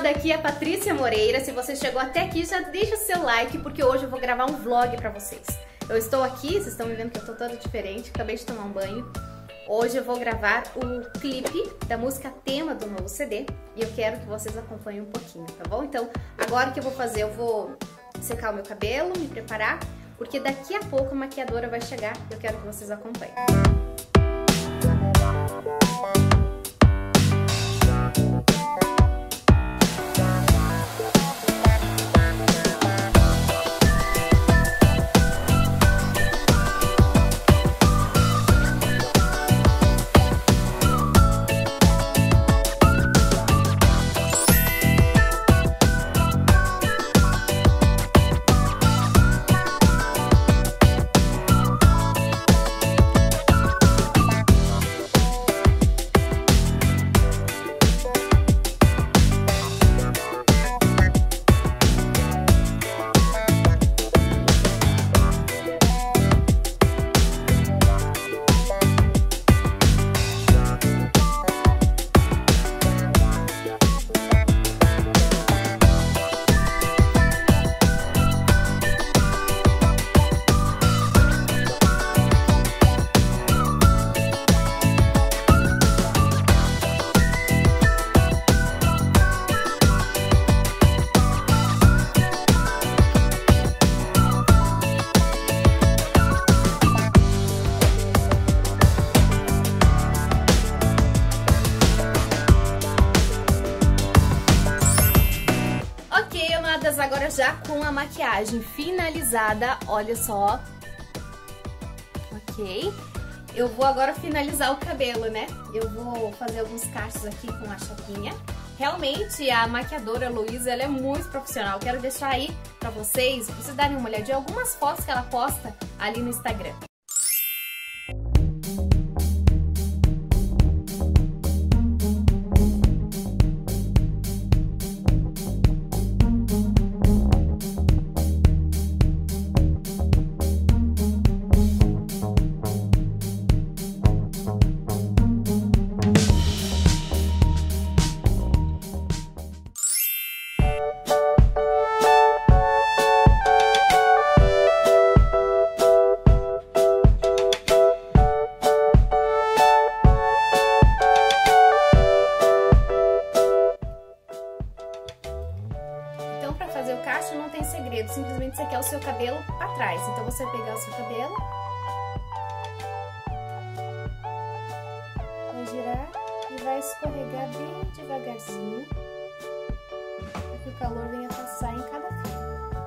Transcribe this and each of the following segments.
daqui é a Patrícia Moreira. Se você chegou até aqui, já deixa o seu like, porque hoje eu vou gravar um vlog pra vocês. Eu estou aqui, vocês estão me vendo que eu tô toda diferente, acabei de tomar um banho. Hoje eu vou gravar o clipe da música tema do novo CD e eu quero que vocês acompanhem um pouquinho, tá bom? Então, agora o que eu vou fazer? Eu vou secar o meu cabelo, me preparar, porque daqui a pouco a maquiadora vai chegar e eu quero que vocês acompanhem. Agora já com a maquiagem finalizada, olha só. Ok. Eu vou agora finalizar o cabelo, né? Eu vou fazer alguns cachos aqui com a chapinha. Realmente a maquiadora Luísa, ela é muito profissional. Quero deixar aí pra vocês darem uma olhadinha em algumas fotos que ela posta ali no Instagram. Fazer o cacho não tem segredo, simplesmente você quer o seu cabelo para trás. Então você vai pegar o seu cabelo, vai girar e vai escorregar bem devagarzinho, para que o calor venha passar em cada fio.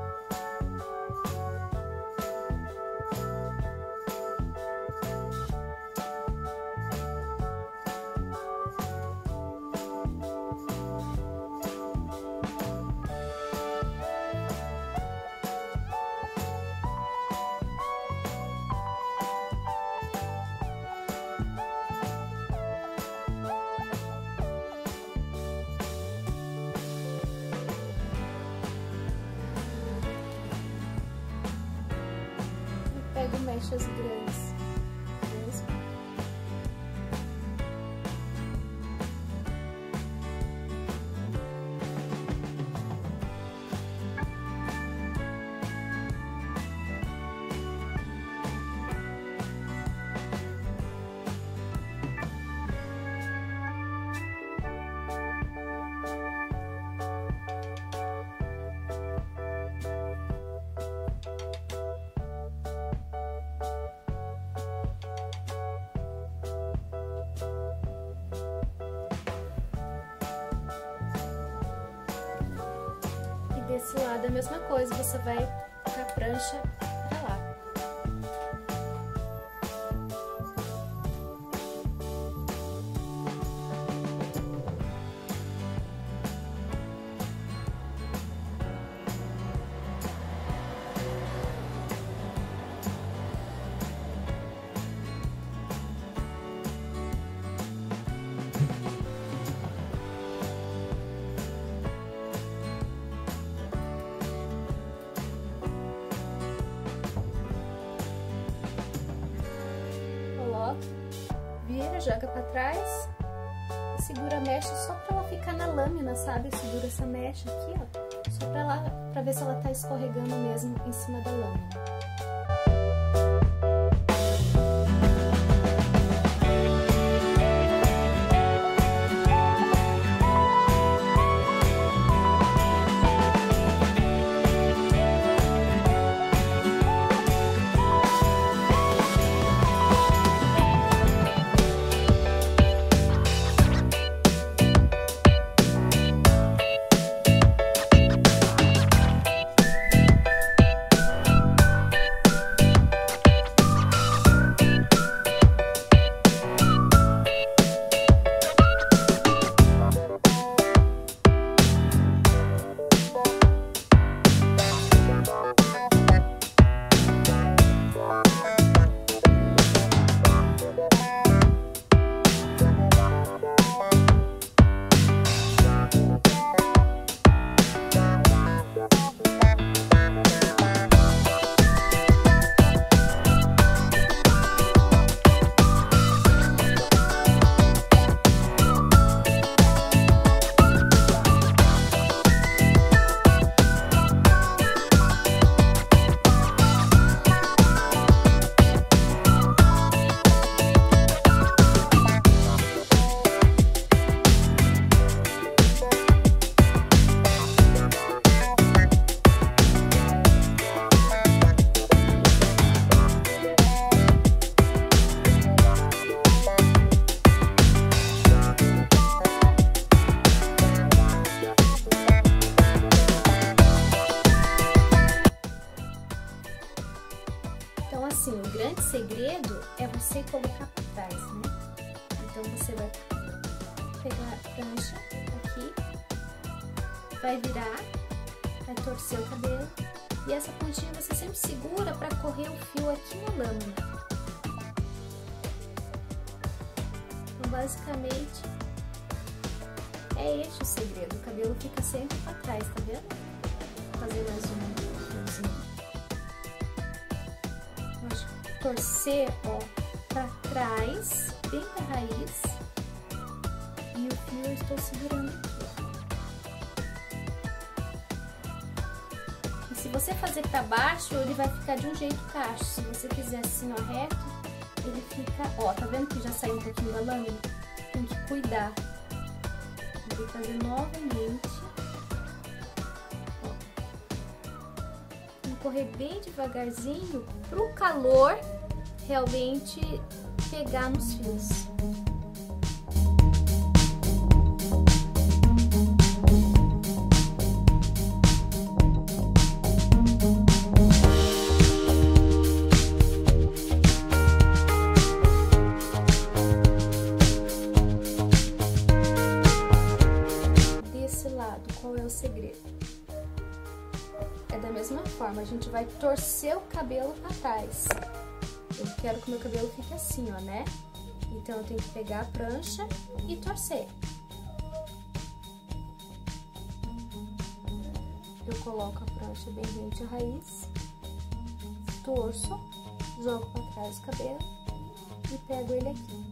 Pego mechas grandes. Desse lado é a mesma coisa, você vai com a prancha pra lá. Vira, joga pra trás segura a mecha só pra ela ficar na lâmina, sabe? Segura essa mecha aqui, ó, só pra ver se ela tá escorregando mesmo em cima da lâmina. Então, assim, o grande segredo é você colocar pra trás, né? Então, você vai pegar a prancha aqui, vai virar, vai torcer o cabelo, e essa pontinha você sempre segura pra correr o fio aqui na lâmina. Então, basicamente, é este o segredo. O cabelo fica sempre pra trás, tá vendo? Vou fazer mais um. Torcer, ó, pra trás, bem na raiz, e o fio eu estou segurando aqui. E se você fazer pra baixo, ele vai ficar de um jeito cacho. Se você fizer assim, ó, reto, ele fica, ó, tá vendo que já saiu um pouquinho da lâmina? Tem que cuidar. Vou fazer novamente. Correr bem devagarzinho pro calor realmente pegar nos fios. Desse lado, qual é o segredo? É da mesma forma, a gente vai torcer o cabelo pra trás. Eu quero que o meu cabelo fique assim, ó, né? Então, eu tenho que pegar a prancha e torcer. Eu coloco a prancha bem rente à raiz, torço, jogo pra trás o cabelo e pego ele aqui.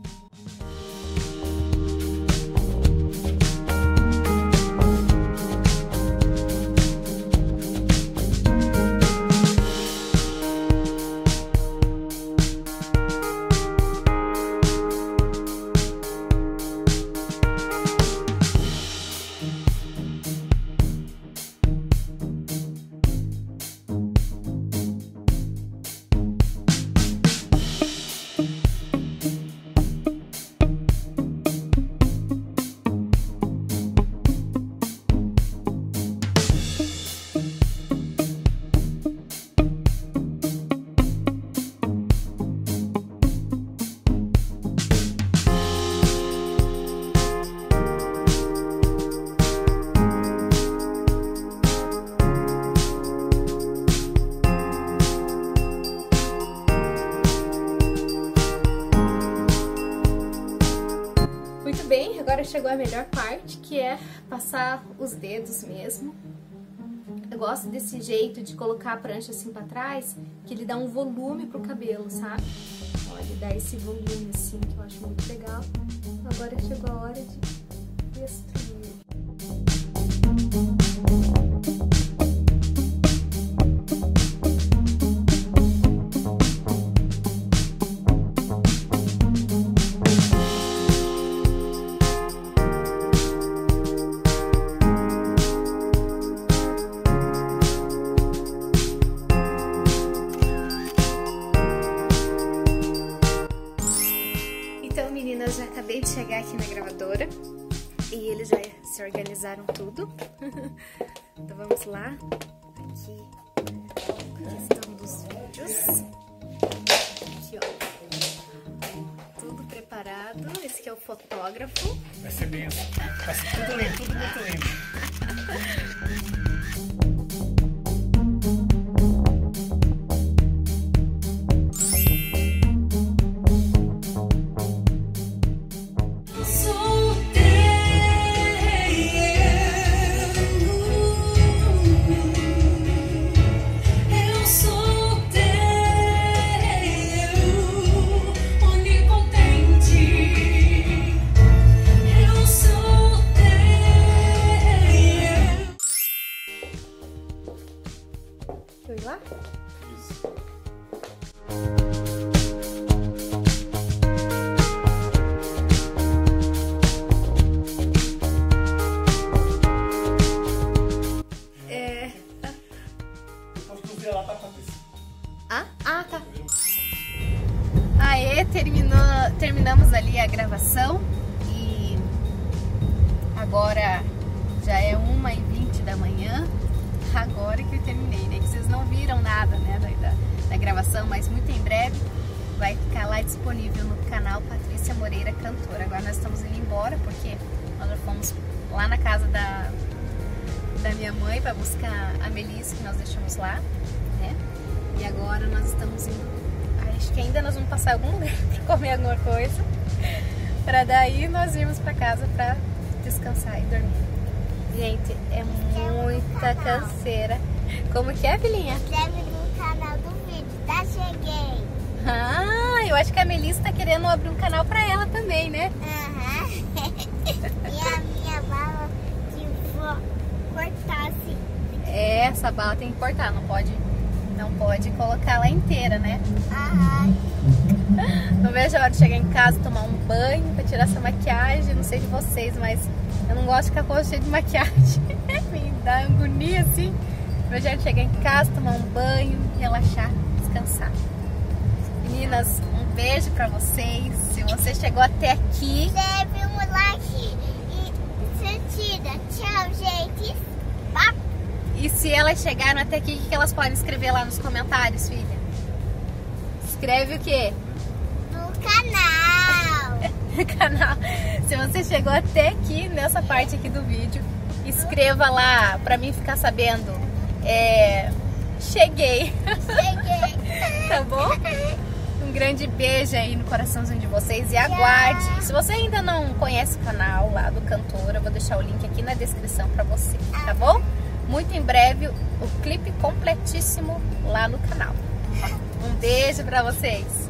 Agora chegou a melhor parte, que é passar os dedos mesmo. Eu gosto desse jeito de colocar a prancha assim pra trás, que ele dá um volume pro cabelo, sabe? Ó, ele dá esse volume assim, que eu acho muito legal. Agora chegou a hora de destruir. Então, meninas, já acabei de chegar aqui na gravadora e eles já se organizaram tudo. Então vamos lá. Aqui, questão dos vídeos. Aqui, ó. Tudo preparado. Esse aqui é o fotógrafo. Vai ser bem assim. Vai ser tudo lindo, tudo muito lindo. Foi lá? Isso. Depois que eu ver ela tá acontecendo. Ah, tá. Aê, terminamos ali a gravação e agora já é 1h20 da manhã. Agora que eu terminei, né? Que vocês não viram nada, né, da gravação, mas muito em breve vai ficar lá disponível no canal Patrícia Moreira Cantora. Agora nós estamos indo embora porque nós já fomos lá na casa da minha mãe para buscar a Melissa que nós deixamos lá, né? E agora nós estamos indo, acho que ainda nós vamos passar algum lugar para comer alguma coisa, para daí nós irmos para casa para descansar e dormir. Gente, é muita canseira. Como que é, filhinha? Inscreve no canal do vídeo, tá? Cheguei. Ah, eu acho que a Melissa tá querendo abrir um canal pra ela também, né? Aham. E a minha bala que vou cortar assim. É, essa bala tem que cortar, não pode colocar ela inteira, né? Aham. Não vejo a hora de chegar em casa, tomar um banho, pra tirar essa maquiagem. Não sei de vocês, mas eu não gosto de ficar com o rosto cheio de maquiagem. Me dá agonia assim. Eu já chegar em casa, tomar um banho, relaxar, descansar. Meninas, um beijo pra vocês. Se você chegou até aqui, Deve um like e sentida. Tchau, gente. e se elas chegaram até aqui, o que elas podem escrever lá nos comentários, filha? Escreve o quê? No canal. Canal. Se você chegou até aqui, nessa parte aqui do vídeo, escreva lá pra mim ficar sabendo. Cheguei. Cheguei. Tá bom? Um grande beijo aí no coraçãozinho de vocês e aguarde. Se você ainda não conhece o canal lá do Cantora, eu vou deixar o link aqui na descrição pra você, tá bom? Muito em breve o clipe completíssimo lá no canal. Um beijo pra vocês.